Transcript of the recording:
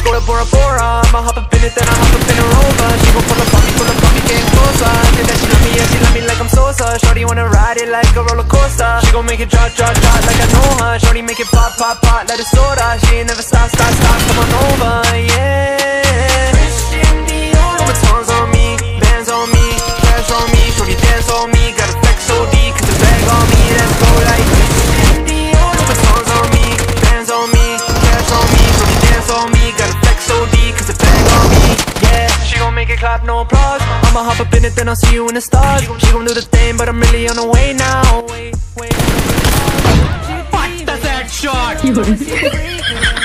Let's go to Bora Bora. I'ma hop up in it, then I hop up in a Rover. She gon' pull up on me, getting closer. I think that she love me, yeah, she love me like I'm Sosa. Shorty wanna ride it like a roller coaster. She gon' make it drop, drop, drop like I know her. Shorty make it pop, pop, pop, let it soda. She ain't never stop, stop, stop, come on over, yeah. Got my tongues on me, bands on me, cash on me. Shorty dance on me, gotta flex OD, cause the bag on me, let's go like got my tongues on me, bands on me, cash on me. Shorty dance on me, gotta flex OD, cause the bag on me, yeah. She gon' make it clap, no applause. I'ma hop up in it, then I'll see you in the stars. She gon' do the thing, but I'm really on the way now. What the that shot?